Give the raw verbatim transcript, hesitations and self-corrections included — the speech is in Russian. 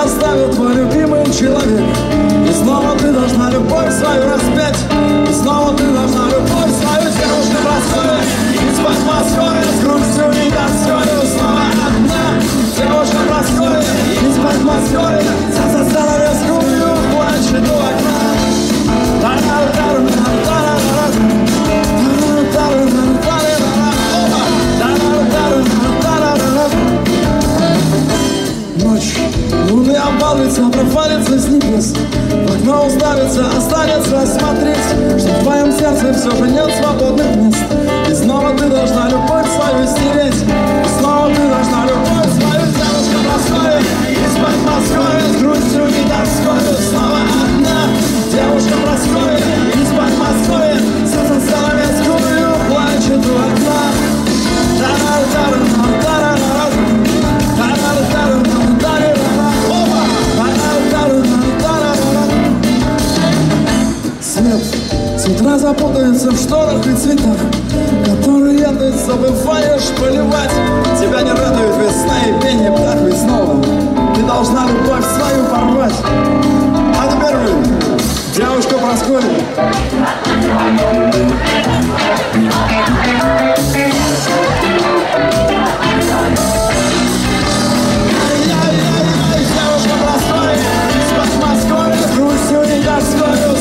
оставил твой любимый человек. И снова ты должна любовь свою распять. И снова ты должна любовь свою девушку простую. И спать в Москве с грустью и тоской. Снова одна девушка простую. И спать в Москве за занавескую плачет у окна. Ночь, лунный обвалится, профалится с небес. В окно уставится, останется смотреть, что в твоем сердце все же нет свободных мест. И снова ты должна любовь свою стереть. И снова ты должна любовь свою девушка простую. И спать в Москве с грустью и тоской. Снова одна девушка простую. И спать в Москве за занавескую плачет у окна. Свет с утра запутается в шторах и цветах, которые ты забываешь поливать. Тебя не радует весна и пение птах, ведь снова ты должна любовь свою порвать. А теперь вы, девушка Проскурина. Девушка Проскурина, спать в Москве с грустью и тоской.